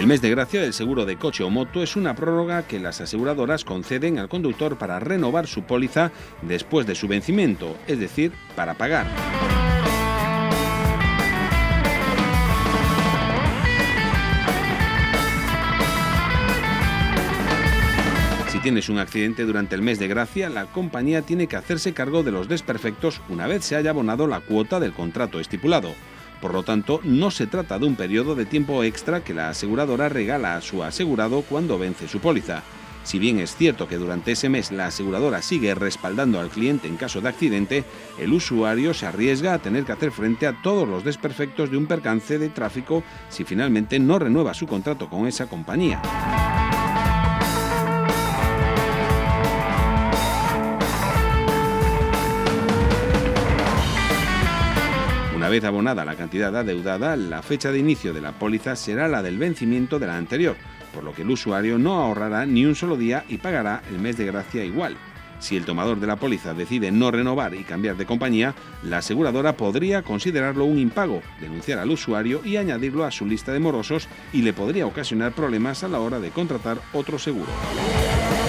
El mes de gracia del seguro de coche o moto es una prórroga que las aseguradoras conceden al conductor para renovar su póliza después de su vencimiento, es decir, para pagar. Si tienes un accidente durante el mes de gracia, la compañía tiene que hacerse cargo de los desperfectos una vez se haya abonado la cuota del contrato estipulado. Por lo tanto, no se trata de un periodo de tiempo extra que la aseguradora regala a su asegurado cuando vence su póliza. Si bien es cierto que durante ese mes la aseguradora sigue respaldando al cliente en caso de accidente, el usuario se arriesga a tener que hacer frente a todos los desperfectos de un percance de tráfico si finalmente no renueva su contrato con esa compañía. Una vez abonada la cantidad adeudada, la fecha de inicio de la póliza será la del vencimiento de la anterior, por lo que el usuario no ahorrará ni un solo día y pagará el mes de gracia igual. Si el tomador de la póliza decide no renovar y cambiar de compañía, la aseguradora podría considerarlo un impago, denunciar al usuario y añadirlo a su lista de morosos, y le podría ocasionar problemas a la hora de contratar otro seguro.